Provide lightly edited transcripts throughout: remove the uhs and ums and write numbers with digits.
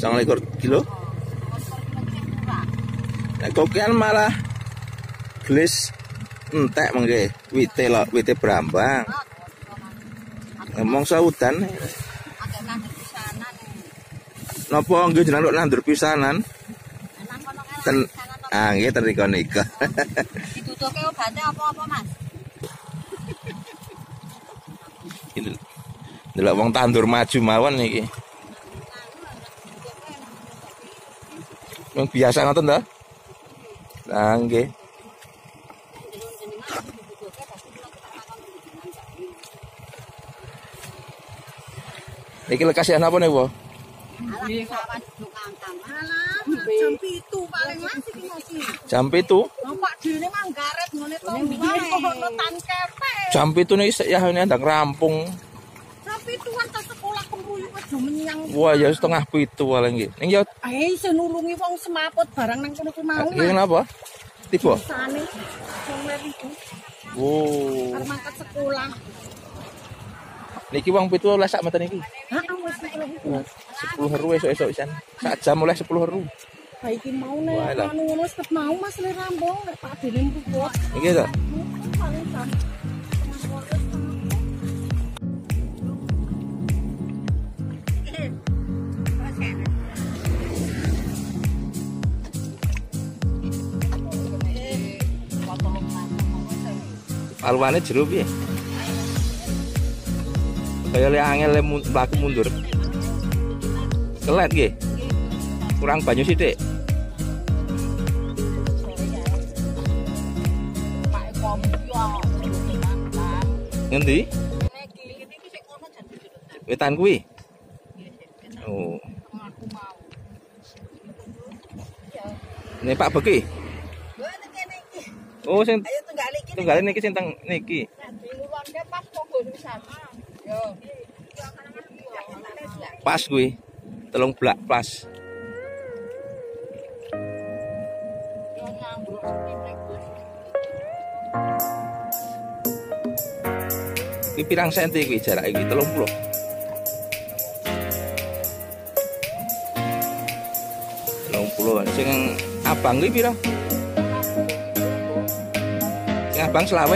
9 kilo. Nek kokian malah gelis entek mengke wite lho, wite brambang. Ngomong saudan. Napa nggih jenengan nandur pisanan? Ten nggih ten nika. Ditutuke obate apa-apa, Mas? Delok wong tandur maju mawon iki. Yang biasa ngoten ta? Lah nggih. Iki lekasian apa nih, Bu? Jam 7 paling Mas iki ngosi. Jam 7. Pak dene manggaret ngene to ngono tan kepek. Jam 7 niki ya ini ndang rampung. Jam 7 ta sekolah kemruyu aja menyang. Wah, ya setengah 7 paling nggih. Ning ya iso nulungi wong semaput barang nang kono ku mau. Iki kenapa? Tiba. Sane wong leriku. Oh. Arep mangkat sekolah. Niki wong 17 sak meten iki. Heeh, wis 10.000 esuk-esuk pisan. Sak jam oleh 10.000. Ha iki mau nek anu ngono wis mau Mas le rambung nek Pak dene mruput. Iki to. Paling jam. Paluane jero piye? Kaya le angel mlaku mundur. Kelet nggih. Kurang banyu sithik. Ngendi? Wetan kuwi. Oh. Ini Pak Beki. Oh, sing tunggal niki sing teng niki. Pas kuwi. 3 blak pas. Iki pirang senti kuwi jarak iki 30. 30. Sing abang kuwi pira? Sing abang selawe.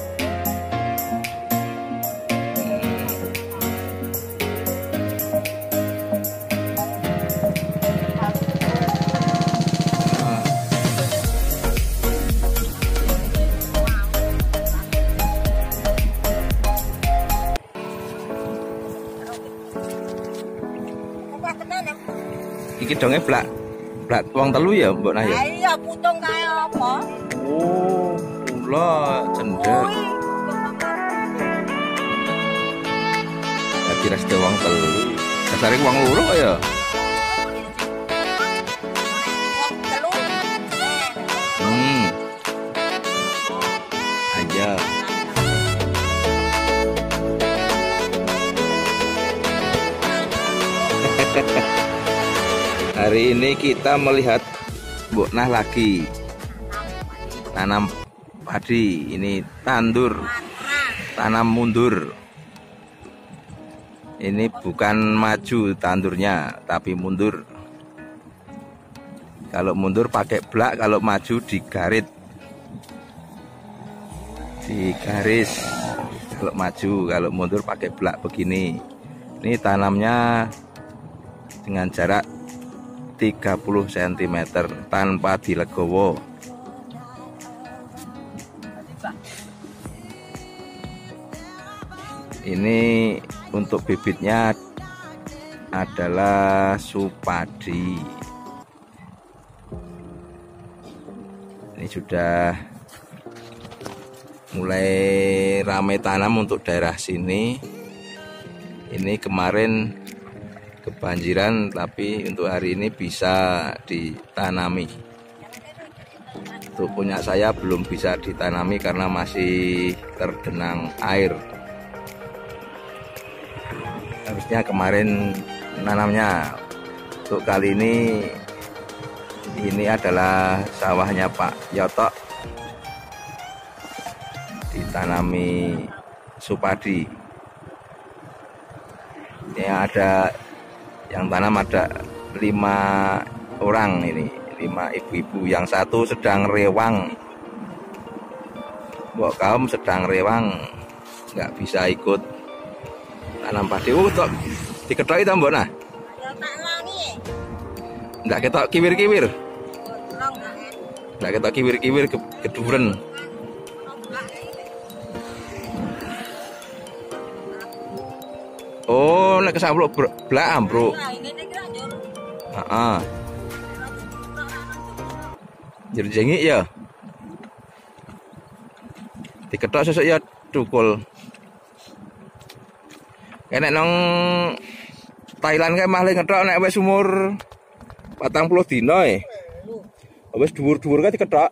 Iki donge blak wong telu ya, Mbok Nah ya. Iya, putung kae apa? Oh, kula cendek. Dadi resto wong telu. Dasare wong loro kok ya. Aja. Hari ini kita melihat Mbok Nah lagi tanam padi. Ini tanam mundur. Ini bukan maju tandurnya, tapi mundur. Kalau mundur pakai blak, kalau maju digarit, digaris. Kalau maju, kalau mundur pakai blak begini. Ini tanamnya dengan jarak 30 cm tanpa dilegowo. Ini untuk bibitnya adalah supadi. Ini sudah mulai ramai tanam untuk daerah sini. Ini kemarin kebanjiran, tapi untuk hari ini bisa ditanami. Untuk punya saya belum bisa ditanami karena masih tergenang air. Harusnya kemarin nanamnya. Untuk kali ini adalah sawahnya Pak Yotok, ditanami supadi. Ini ada yang tanam, ada 5 orang ini, 5 ibu-ibu. Yang satu sedang rewang, mbok kaum sedang rewang, nggak bisa ikut tanam padi. Tok diketoki ta mbok nah? Nggak ketok kiwir-kiwir. Nggak ketok kiwir-kiwir keduren. Oh, nek kesampluk blak ambruk. Heeh. Jerjengik ya. Diketok sesuk ya tukul. Enek nang Thailand kae mah ngetok nek wis umur 40 dina e. Wis dhuwur-dhuwur kae diketok.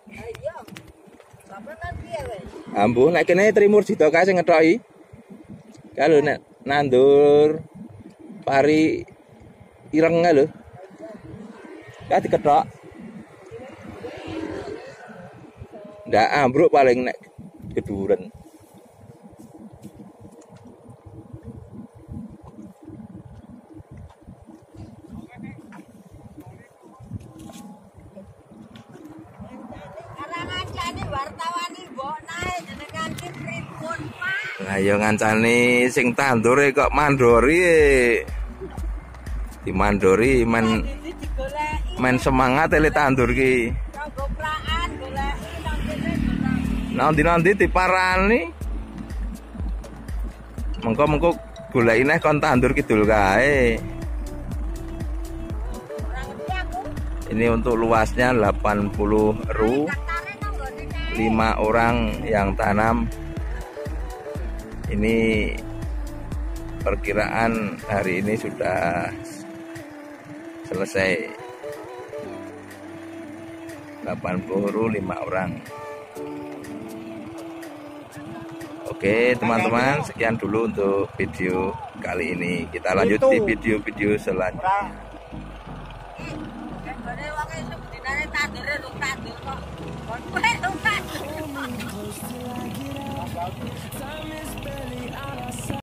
Ambuh nek kene Trimur Jito kae sing ngetoki. Kalau nek nandur pari ireng lho. Kae diketok. Ndak ambruk paling nek keduren. Lah ya ngancani sing tandure kok mandori. Dimandori men semangat ele tandur ki. Nanti diparani. Mengko goleki neh kon tandur kidul kae. Ini untuk luasnya 80 ru. 5 orang yang tanam. Ini perkiraan hari ini sudah selesai. 80 ru 5 orang. Oke teman-teman, sekian dulu untuk video kali ini. Kita lanjut di video-video selanjutnya.